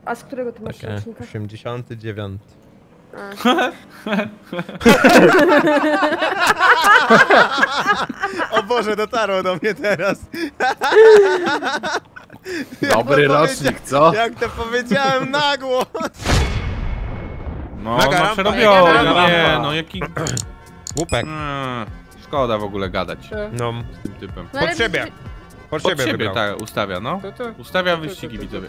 A z którego ty masz rocznika? 89. O Boże, dotarło do mnie teraz. Dobry rocznik, co? Jak to powiedziałem na głos. No, Mega no rampa, przerobiony, mega rampa. nie, no jaki... Głupek. Szkoda w ogóle gadać No, z tym typem. No, ale pod siebie. Pod Pod siebie siebie wybrał. tak ustawia, no. Ustawia wyścigi, widzowie.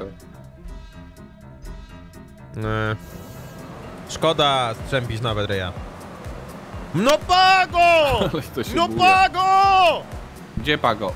Szkoda strzępić nawet ryja. No pago! Ale to się No buja. pago! Gdzie Pago?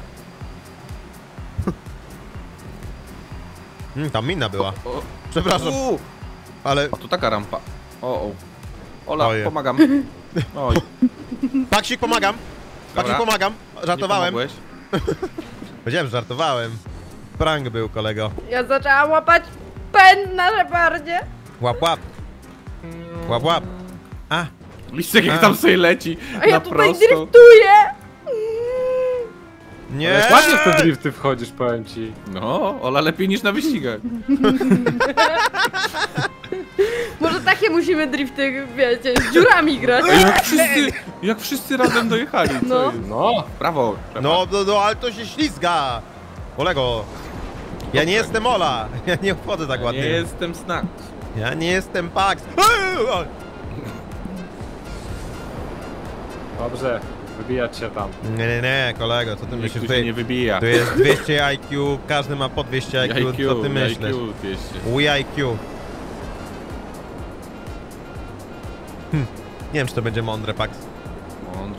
Tam mina była. O, Przepraszam, ale... o, tu taka rampa. O. Ola, Oje. pomagam. Oj, Paksik, pomagam. Paksik, Dobra. pomagam. nie Żartowałem. pomogłeś? Powiedziałem, że żartowałem. Prank był, kolego. Ja zaczęłam łapać pęd na Shepardzie. Łap, łap. Łap, łap. A, Listek jak tam sobie leci A ja na tutaj prosto. driftuję. nie! Ładnie w te drifty wchodzisz, powiem ci. No, Ola lepiej niż na wyścigach. Może takie musimy drifty, wiecie, z dziurami grać. Jak wszyscy razem dojechali, co No. jest? No, Brawo. No, ale to się ślizga. Kolego. Ja nie jestem Ola. Ja nie wchodzę tak Nie ładnie. jestem Snack. Ja nie jestem Pax. dobrze. Wybijać się tam. Nie, kolego, co ty Nikt myślisz? tu się nie wybija. Tu jest 200 IQ, każdy ma po 200 IQ, co ty myślisz? IQ 200. We IQ. Nie wiem, czy to będzie mądre, Pax. Mądre.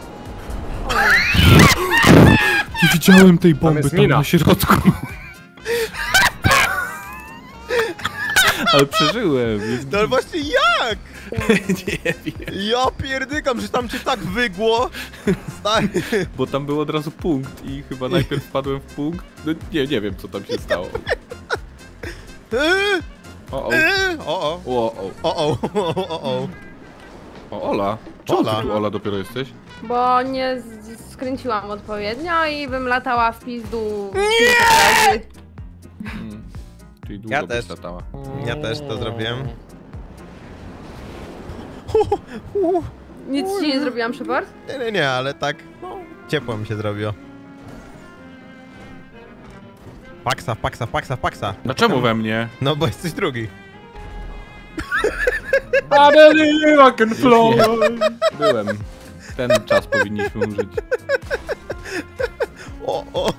Nie widziałem tej bomby jest tam mina. na środku. Ale przeżyłem. Jest... No ale właśnie jak? Nie wiem. Ja pierdykam, że tam cię tak wygło. Stary. Bo tam był od razu punkt i chyba najpierw wpadłem w punkt. No, nie wiem co tam się stało. O. O. O, Ola. Czemu Ola. ty tu, Ola, dopiero jesteś? Bo nie skręciłam odpowiednio i bym latała w pizdu kilka razy. Czyli długo Ja byś też. latała. Ja też to zrobiłem. Nic ci nie zrobiłam, Shepard? Nie, ale tak ciepło mi się zrobiło. Paksa. Dlaczego we mnie? No bo jesteś drugi. I believe I can fly. Byłem. Ten czas powinniśmy użyć. O.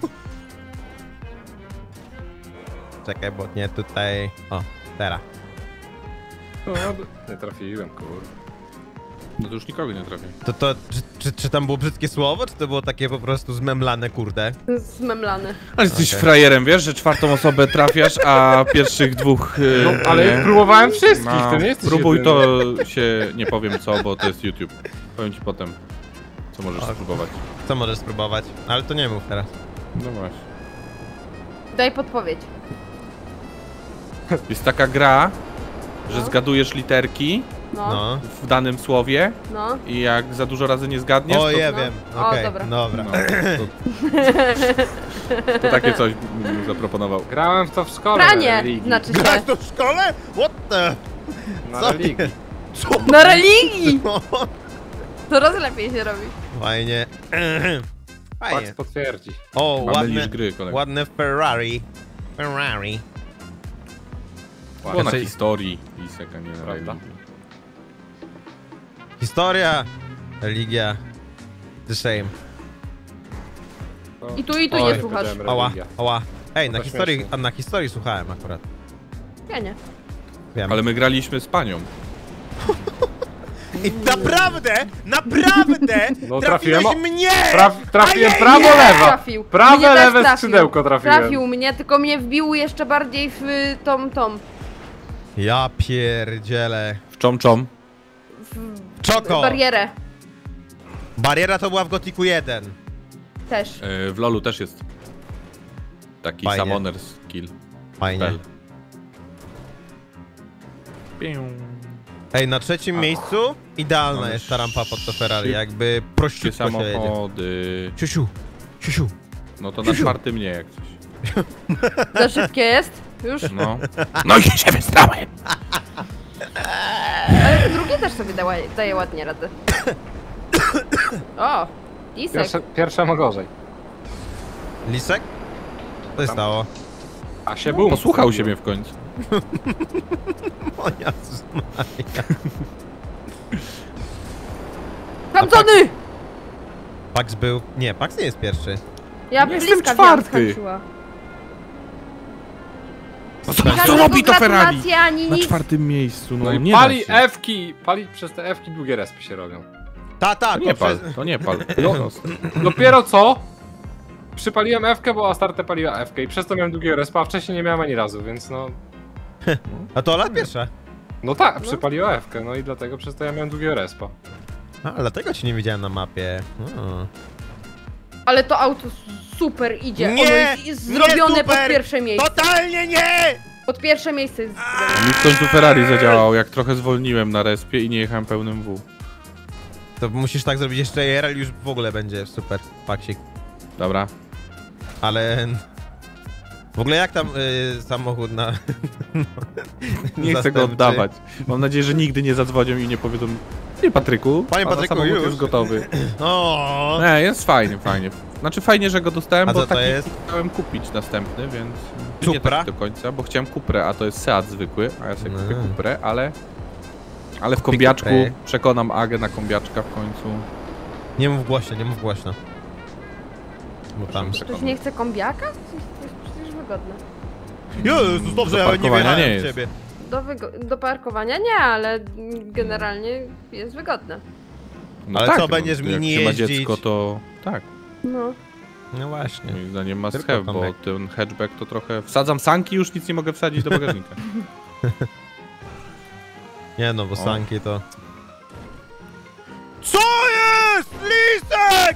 Czekaj, bo nie tutaj... O, teraz. No, nie trafiłem, kurde. No to już nikogo nie trafię. Czy tam było brzydkie słowo, czy to było takie po prostu zmemlane, kurde? Zmemlany. Ale jesteś frajerem, wiesz, że czwartą osobę trafiasz, a pierwszych dwóch... No, ale próbowałem wszystkich, No, to nie jesteś próbuj jedyny. to się... nie powiem co, bo to jest YouTube. Powiem ci potem, co możesz spróbować. Co możesz spróbować? Ale to nie mów teraz. No właśnie. Daj podpowiedź. Jest taka gra, że zgadujesz literki No, w danym słowie no. i jak za dużo razy nie zgadniesz, O, to... ja No. wiem. O, Okej, dobra. dobra. No, to takie coś bym zaproponował. Grałem w to w szkole na Pranie, religii. znaczy Grasz się. to w szkole? What the? Na Co religii. Co? Na religii! No. Coraz lepiej się robi. Fajnie. Pax Fajnie. potwierdzi. O, Mamy ładne, niż gry, kolego. ładne Ferrari. Ferrari. Było na Znaczy- historii Lisek, a nie na Prawda? religii. Historia, religia, the same. I tu nie Oj, słuchasz. powiedziałem Ała, religia. ała. Ej, na To historii, śmieszne. na historii słuchałem akurat. Ja nie. Wiem. Ale my graliśmy z panią. I naprawdę, No, trafiłeś trafiłem. mnie! Trafiłem Ajajaj! prawo, lewo. Trafił. Prawe, Mnie też lewe trafił. skrzydełko trafiłem. Trafił mnie, tylko mnie wbił jeszcze bardziej w tą. Ja pierdzielę. W czom. Czoko! Barierę. Bariera to była w Gotiku 1. Też. W LoLu też jest taki Fajnie. summoner skill. Fajnie. Spell. Ej, na trzecim miejscu idealna Mamy jest ta rampa pod to Ferrari, szybkie jakby prościutko się jedzie. samochody. Siusiu. No to na czwartym nie jak coś. Za szybkie jest? Już? No. No i się wystrałem! Ale drugie też sobie daje ładnie radę. O, Lisek. Pierwsze ma gorzej. Lisek? Co się stało? A się bum. Posłuchał się mnie w końcu. O Jezus Maria. Kamzony! Pax był... Nie, Pax nie jest pierwszy. Ja Jestem bliska czwarty. skończyła. No Żadnego robi to Ferrari? gratulacje ani Na nic. 4. miejscu, no No i nie pali da się. F-ki, pali przez te F-ki długie respy się robią. Ta, To nie pal, to nie pal. No. Dopiero co? Przypaliłem F-kę, bo Astarte paliła F-kę i przez to miałem długiego respa, a wcześniej nie miałem ani razu, więc no... A to Ola pierwsza. No tak, przypaliła F-kę, no i dlatego przez to ja miałem długiego respa. A, dlatego cię nie widziałem na mapie. O. Ale to auto super idzie. Nie, Ono jest zrobione nie, pod super. pierwsze miejsce. Totalnie nie! Pod pierwsze miejsce jest zrobione. Mi w końcu Ferrari zadziałał, jak trochę zwolniłem na respie i nie jechałem pełnym W. To musisz tak zrobić jeszcze IRL, już w ogóle będzie super, Paksik. Dobra. Ale... W ogóle jak tam samochód na... Nie chcę go oddawać. Mam nadzieję, że nigdy nie zadzwonią i nie powiedzą: nie Patryku, Panie pana Patryku, samochód już. jest gotowy. O. Nie, jest fajnie, fajnie. Znaczy fajnie, że go dostałem, A bo co to taki jest? chciałem kupić następny, więc nie Cupra? tak do końca, bo chciałem Cuprę, a to jest Seat zwykły, a ja sobie kupię No. Cuprę, ale w kombiaczku Cuprę. przekonam Agę na kombiaczka w końcu. Nie mów głośno, nie mów głośno. Bo tam... Ktoś nie chce kombiaka? To jest przecież wygodne. Jezus, dobrze, Do ja nie parkowania wjechałem nie w jest. ciebie. Do parkowania nie, ale generalnie jest wygodne. No Ale tak, co, będziesz jak mini się ma jeździć? dziecko, to tak. No. No właśnie. Moim zdaniem must Tylko have, bo Tomek. ten hatchback to trochę... Wsadzam sanki, już nic nie mogę wsadzić do bagażnika. Nie no, bo O. sanki to... Co jest? Lisek!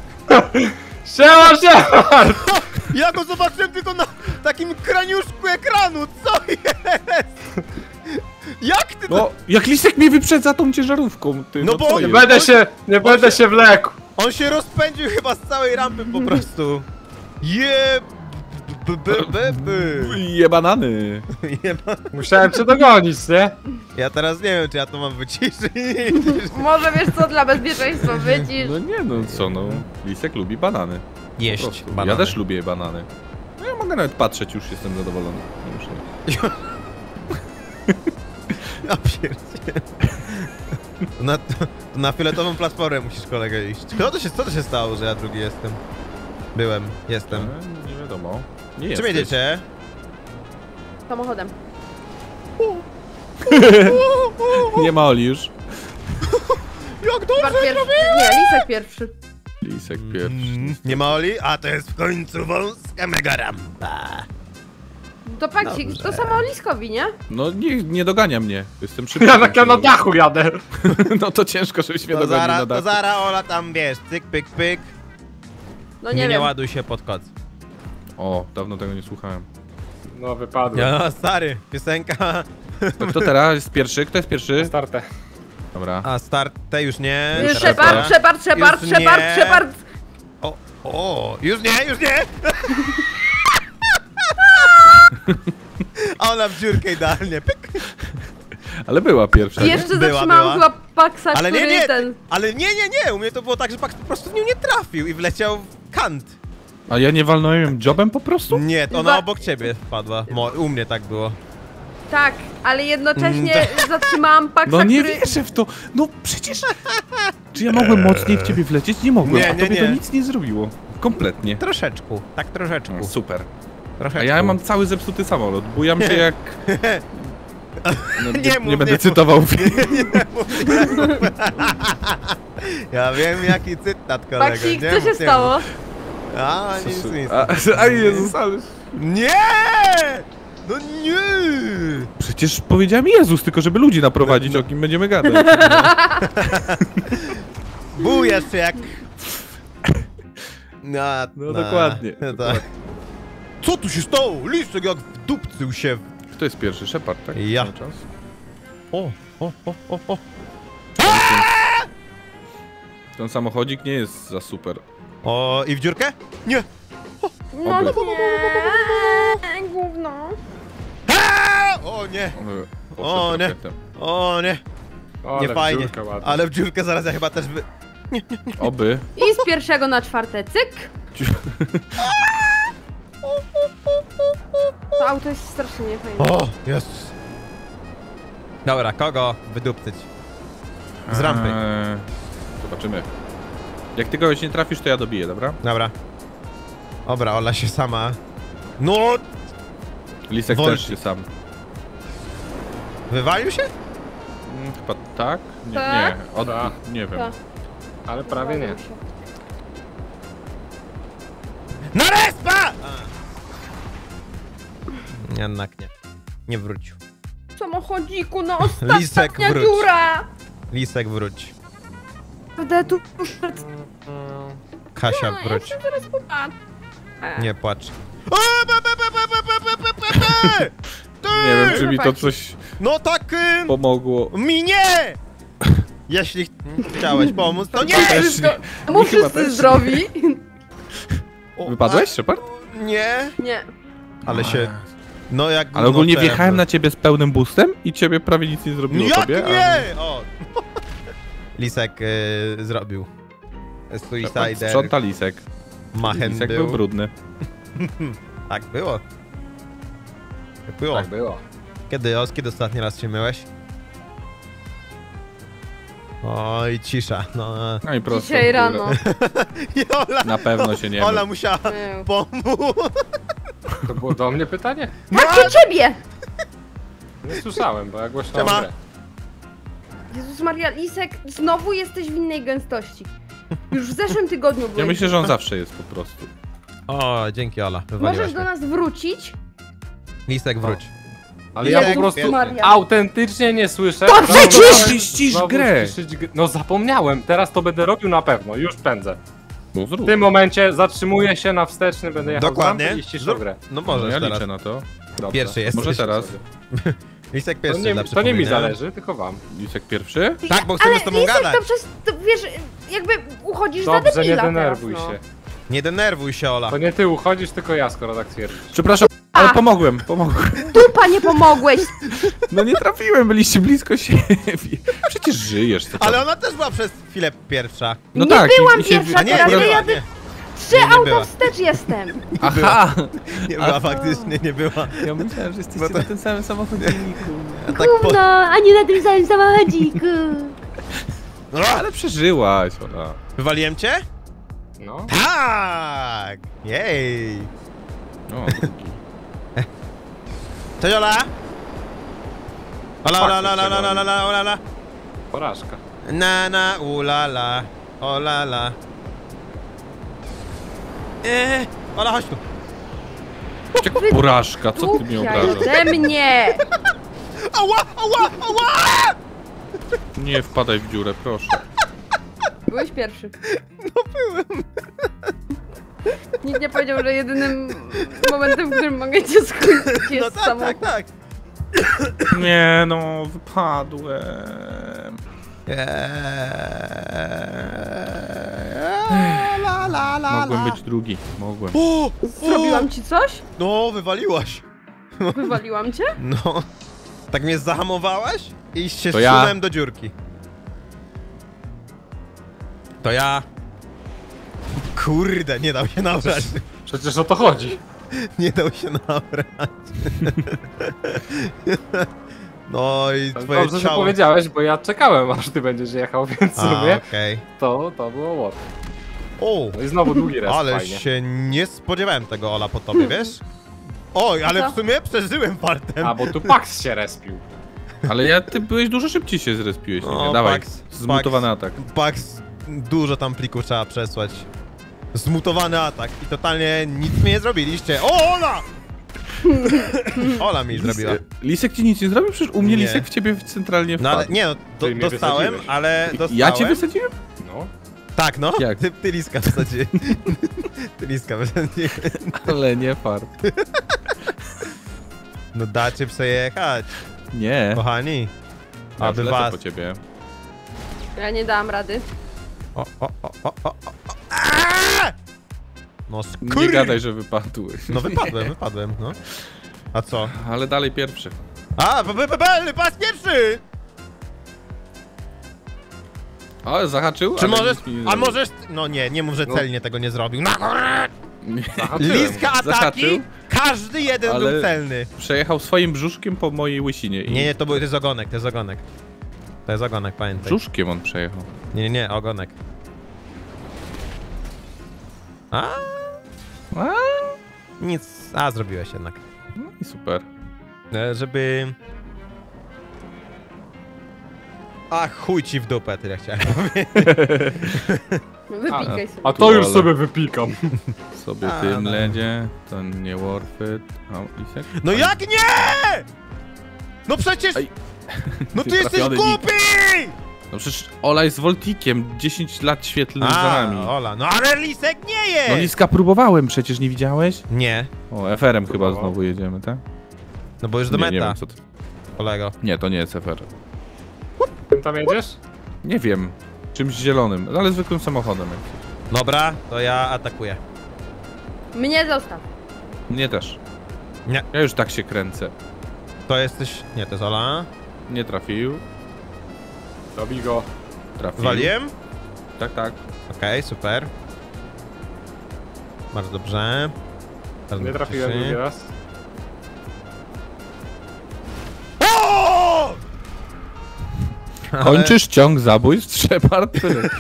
Siema! Ja go zobaczyłem tylko na takim kraniuszku ekranu, co jest? Jak ty to... No, jak Lisek mnie wyprzedza tą ciężarówką, ty, No bo- co Nie jest? będę się wlekł. On się rozpędził chyba z całej rampy po prostu. Je... Je banany. Musiałem cię dogonić, nie? Ja teraz nie wiem, czy ja to mam wyciszyć. Może wiesz co, dla bezpieczeństwa wycisz. No nie no, co no, Lisek lubi banany. Po Jeść prostu. banany. Ja też lubię banany. No ja mogę nawet patrzeć, już jestem zadowolony. Nie muszę... Ja pierdzie. Na fioletową platformę musisz kolegę iść. Co to się stało, że ja drugi jestem? Jestem. Nie wiadomo. Nie Czym jesteś. jedziecie? Samochodem. Nie ma Oli już. Jak Szepard pierwszy. Nie, Lisek pierwszy. Lisek pierwszy. Nie ma Oli? A to jest w końcu wąska mega rampa. To Paksik, Dobrze. to samo Liskowi, nie? No nie dogania mnie. Jestem szybki. Ja tak na dachu jadę. No to ciężko, żebyś mnie dogonił na To dachu. zara Ola tam wiesz, cyk, pyk, pyk. No nie wiem. ładuj się pod koc. O, dawno tego nie słuchałem. No wypadłem. Ja, stary, piosenka. To kto teraz jest pierwszy? Kto jest pierwszy? Startę. Dobra. A start te już nie. Już teraz Szepard, ja. Szepard, Szepard, Już Szepard, nie. Szepard. O, już nie! A ona w dziurkę idealnie, pyk. Ale była pierwsza. nie? Jeszcze Była, zatrzymałam była. chyba Paksa, Ale który nie, ten... ale nie, u mnie to było tak, że Pax po prostu w nią nie trafił i wleciał w kant. A ja nie walnąłem jobem po prostu? Nie, to ona Za- obok ciebie wpadła. U mnie tak było. Tak, ale jednocześnie zatrzymałam Paksa, No nie który... wierzę w to. No przecież... Czy ja mogłem mocniej w ciebie wlecieć? Nie mogłem, Nie, a nie, tobie to nie. nic nie zrobiło. Kompletnie. Troszeczku, tak troszeczku. No, super. Troszeczku. A ja mam cały zepsuty samolot. Bujam się jak... No, Nie mów, nie będę nie cytował. Ja wiem jaki cytat, kolego. Paksik, nie co mów, się nie stało? mów. A, nic. A Jezus, ale... Nie! No nie! Przecież powiedziałem Jezus, tylko żeby ludzi naprowadzić, o kim będziemy gadać. Bujasz się jak... No, dokładnie. Tak. Co tu się stało? Lisek jak wdupcył się. Kto jest pierwszy? Shepard, tak? Ja. Cały czas? O. Ten samochodzik nie jest za super. O, i w dziurkę? Nie! No Oby. nie, gówno. O nie! Poszedł O nie! rokietem. O nie! O, Nie fajnie. dziurka ładna. Ale w dziurkę zaraz ja chyba też wy... Oby. I z pierwszego na czwarte, cyk. To auto jest strasznie niefajne. O, Jezus. Dobra, kogo wydupcyć? Z rampy. Zobaczymy. Jak ty kogoś nie trafisz, to ja dobiję, dobra? Dobra. Dobra, Ola się sama... No! Lisek Wolci. też się sam. Wywalił się? Chyba tak? Nie, Tak? nie. Tak. Nie wiem. Tak. Ale prawie nie. Na respa! Jednak nie. Nie wrócił. Samochodziku, no Lisek, ostatnia wróć. dziura! Lisek wróć. Prawda, tu już przed... Kasia Ja wróć. się zaraz popatrzę. Nie płacz. Nie wiem, czy mi to coś No tak... pomogło. Mi nie! Jeśli chciałeś pomóc, to nie! Mu wszyscy zdrowi. O, Wypadłeś, Shepard? Nie. Nie. Ale się... No jak... Ale ogólnie no, wjechałem na ciebie z pełnym boostem i ciebie prawie nic nie zrobiło Jak tobie. nie? O! Lisek zrobił. Suicider. Sprząta Lisek. Machen Lisek był brudny. Tak było. Tak było. Tak było. Kiedy ostatni raz się myłeś? Oj, cisza. No. No i prosto. Dzisiaj rano. I Ola, Na pewno się nie Ola mył. musiała Mył. pomóc. To było do mnie pytanie? Tak, do ciebie! Nie słyszałem, bo ja głośno Siema. grę. Jezus Maria, Lisek, znowu jesteś w innej gęstości. Już w zeszłym tygodniu byłeś. Ja myślę, że on zawsze jest po prostu. O, dzięki Ola. Wywaliłaś Możesz do mnie. nas wrócić? Lisek wróć. Ale ja Jezus po prostu Maria. autentycznie nie słyszę. To Znowu przecież! miałem Ścisz znowu grę. ściszyć No zapomniałem, teraz to będę robił na pewno, już pędzę. No W zrób. tym momencie zatrzymuję się na wsteczny, będę jechał Dokładnie. z rampy i ściszę Zrób- grę. No No możesz ja teraz. liczę na to. Dobrze. Pierwszy jesteś. Może teraz. Lisek To pierwszy nie, dla to nie mi przypomnienia. zależy, tylko wam. Lisek pierwszy? Tak, bo chcemy Ale z tobą Lisek gadać. to przez... To, wiesz, jakby uchodzisz za Dobrze, debila nie denerwuj teraz, no. się. Nie denerwuj się, Ola. To nie ty uchodzisz, tylko ja, skoro tak twierdzisz. Przepraszam, ale pomogłem. Dupa, nie pomogłeś! No nie trafiłem, byliście blisko siebie. Przecież żyjesz, co tam? Ale ona też była przez chwilę pierwsza. No nie tak, byłam i się- pierwsza, A nie, teraz nie była, jadę nie. 3 Nie auta była. wstecz jestem. Aha! Nie była faktycznie, nie była. Ja myślałem, że jesteście Bo to- na tym samym samochodziku. A tak po... Gówno, a nie na tym samym samochodziku. Ale przeżyłaś, Ola. Wywaliłem cię? No. Tak! Jej! No, Cześć Ola! Ola, ola, ola, ola, ola, ola, ola, ola. Porażka. Na, ulala, olala. Ola, chodź tu. jaka porażka, co ty mnie Dupia obrażasz? ode mnie. Ała, ała, ała! Nie wpadaj w dziurę, proszę. Byłeś pierwszy. No byłem. Nikt nie powiedział, że jedynym momentem, w którym mogę cię skończyć No jest tak, samochód. tak, tak. Nie no, wypadłem. La, la, la, Mogłem la. być drugi, mogłem. O, Zrobiłam ci coś? No, wywaliłaś. Wywaliłam cię? No. Tak mnie zahamowałaś i się To ja. zsunąłem do dziurki. To ja. Kurde, nie dał się nabrać. Przecież o to chodzi. Nie dał się nabrać. No i twoje Dobrze, że ciało. powiedziałeś, bo ja czekałem, aż ty będziesz jechał, więc w A, sumie okej. to było łot. O, No i znowu długi raz, ale fajnie. się nie spodziewałem tego, Ola, po tobie, wiesz? Oj, ale Co? w sumie przeżyłem fartem. A, bo tu Pax się respił. Ale ty byłeś dużo szybciej się zrespiłeś. No, nie? Dawaj, Pax, zmutowany Pax. atak. Pax, dużo tam plików trzeba przesłać. Zmutowany atak i totalnie nic mi nie zrobiliście. O, Ola! Ola mi zrobiła. Lisek ci nic nie zrobił? Przecież u mnie Nie. Lisek w ciebie centralnie No wpadł. ale nie no, Ty mnie dostałem, wysadziłeś. ale dostałem. Ja cię wysadziłem? No. Tak, no. Jak? Ty liska wsadziłeś. Ty liska wsadziłeś. Ale nie fart. No dacie przejechać, Nie. kochani. Ja Aby lecę was... po ciebie. Ja nie dałam rady. O. Aaaa! No Nie gadaj, że wypadłeś. No wypadłem, no. A co? Ale dalej pierwszy. A, pas pierwszy! O, zahaczył? Czy ale możesz, nic mi nie a zrobił. możesz, no nie mów, że No. celnie tego nie zrobił. No, Nie. liska ataki, Zahaczył, każdy jeden ale- był celny. Przejechał swoim brzuszkiem po mojej łysinie. I Nie, to jest ogonek, to jest ogonek. To jest ogonek, pamiętaj. Brzuszkiem on przejechał. Nie, ogonek. A? A? Nic, zrobiłeś jednak. No i super. Żeby... A chuj ci w dupę, tyle chciałem powiedzieć. Wypikaj sobie. A to już Ale- sobie wypikam. Sobie A, tym no. ledzie, to nie worth it. O, Isek? No jak nie?! No przecież... Ej. No ty jesteś Trafiony głupi! No przecież Ola jest Voltikiem, 10 lat świetlnych za nami. Ola, no ale Lisek nie jest! No Liska próbowałem, przecież nie widziałeś? Nie, O, FR-em chyba Próbował. znowu jedziemy, tak? no bo już do Nie, nie meta, wiem co to... kolego. Nie, to nie jest FR. Tym tam jedziesz? Nie wiem. Czymś zielonym, ale zwykłym samochodem. Jak chcesz. Dobra, to ja atakuję. Mnie zostaw. Mnie też. Nie. Ja już tak się kręcę. To jesteś... Nie, to jest Ola. Nie trafił. Dobij go. Trafił. Waliłem? Tak, tak. Okej, super. Bardzo dobrze. Bardzo Nie mnie trafiłem cieszy. drugi raz. O! Ale- Kończysz ciąg zabójstw, Shepard?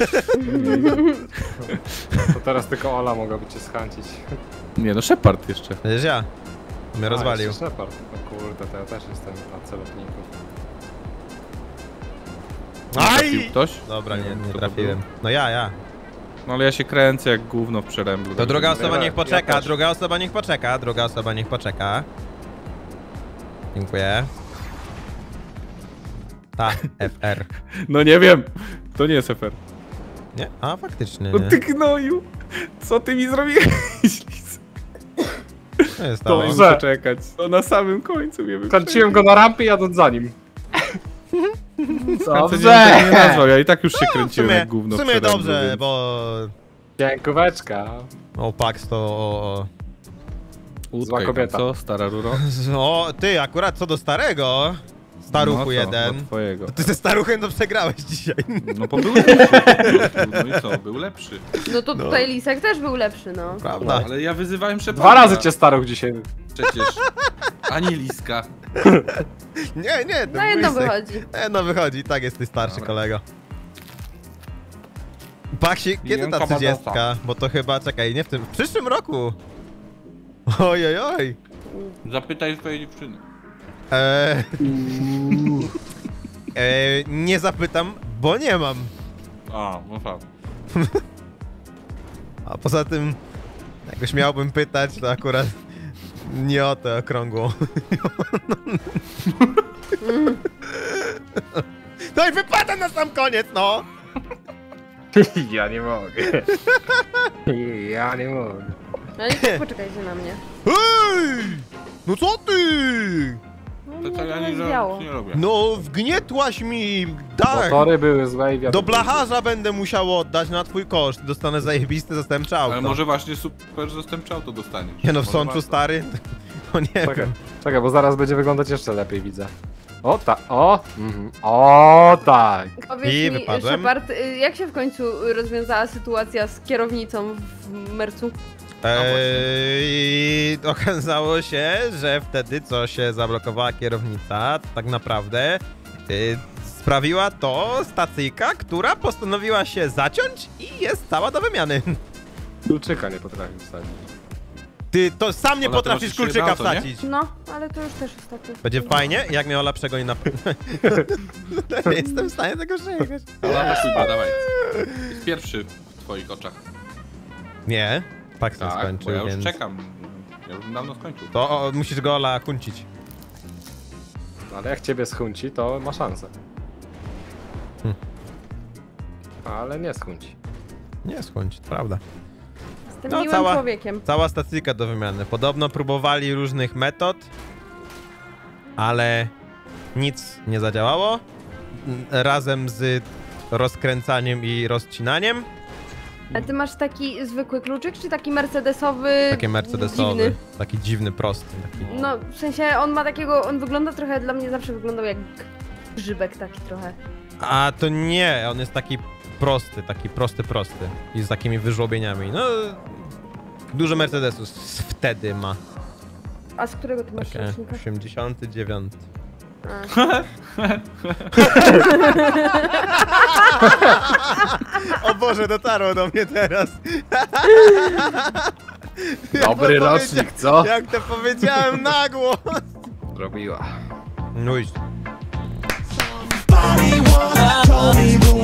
To teraz tylko Ola mogłaby cię schęcić. Nie no, Shepard jeszcze. Będziesz ja. Mnie rozwalił. jeszcze Shepard. No kurde, to ja też jestem na celowniku. Trafił Aj! ktoś? Dobra, nie kto to trafiłem. był. No ja. No ale ja się kręcę jak gówno w przeręblu. To także druga nie- osoba ja niech poczeka, też. druga osoba niech poczeka, druga osoba niech poczeka. Dziękuję. Tak, FR. No nie wiem. To nie jest FR. Nie? A, faktycznie No nie. ty gnoju. Co ty mi zrobiłeś? To jest To- to. Muszę Dobrze. czekać. To na samym końcu mnie wyprzedził. Kręciłem go na rampie jadąc za nim. Dobrze. Nie nazwał, ja i tak już się W kręciłem sumie, jak gówno w w sumie przeręblu, dobrze, więc... bo... Dziękóweczka. O, Pax to... Łódka Zła i kobieta. tam Co, stara ruro? O, ty, akurat co do starego. Staruchu No co, jeden. do twojego. Ty ze staruchem to przegrałeś dzisiaj. No bo był lepszy. No i co, był lepszy. No to tutaj Lisek też był lepszy, no. Prawda. Ale ja wyzywałem Sheparda. 2 razy cię staruch dzisiaj. Przecież. Ani Liska. Nie, to Na jedno Lisek. wychodzi. No wychodzi, tak jesteś starszy kolego. Paksi, kiedy ta Milion 30? kabadosa. Bo to chyba, czekaj, nie w tym, w przyszłym roku. Oj. Zapytaj swojej dziewczyny. Nie zapytam, bo nie mam. A, no tak. A poza tym, jakoś miałbym pytać, to akurat nie o tę okrągłą. No i wypada na sam koniec, no! Ja nie mogę. Ja nie mogę. No nie, poczekajcie na mnie. Hej! No co ty? No, To mnie co ja to nie, zwiało. nie robię. No, wgnietłaś mi, tak! Motory były złe i wiatr. Do blacharza będę musiał oddać na twój koszt. Dostanę zajebiste zastępcze auto. Ale może właśnie super zastępcze auto dostaniesz. Nie no, w Może Sączu warto. stary, to nie Czekaj, wiem. czekaj, bo zaraz będzie wyglądać jeszcze lepiej, widzę. O tak, o! O tak! Powiedz I mi, wypadłem. Shepard, jak się w końcu rozwiązała sytuacja z kierownicą w Mercu? Okazało się, że wtedy co się zablokowała kierownica, tak naprawdę sprawiła to stacyjka, która postanowiła się zaciąć i jest cała do wymiany. Kluczyka nie potrafił wsadzić. Ty to sam nie Ola, to potrafisz masz jeszcze kluczyka jedno auto, nie? wsadzić. No, ale to już też ostatnio. Będzie fajnie, jak mnie Ola przegoni na... Nie jestem w stanie tego przejechać. Ale atakuj go, dawaj. Jest pierwszy w twoich oczach. Nie, Pax nie Tak, skończył, bo ja już więc... czekam. Ja już dawno skończył. To musisz go Ola kuncić. Ale jak ciebie schunci, to ma szansę. Ale nie schunci. Nie skończy, to prawda. Jestem No, miłym cała- człowiekiem. Cała stacyjka do wymiany. Podobno próbowali różnych metod, ale nic nie zadziałało. Razem z rozkręcaniem i rozcinaniem. A ty masz taki zwykły kluczyk, czy taki mercedesowy? Taki mercedesowy, Dziwny? taki dziwny, prosty. Taki... No, w sensie on ma takiego, on wygląda trochę, dla mnie zawsze wyglądał jak grzybek taki trochę. A to nie, on jest taki prosty. I z takimi wyżłobieniami. No, dużo Mercedesów wtedy ma. A z którego ty masz Takie rocznika? 89. A. O Boże, dotarło do mnie teraz. Dobry rocznik, co? Jak to powiedziałem na głos. Zrobiła. No i... Told me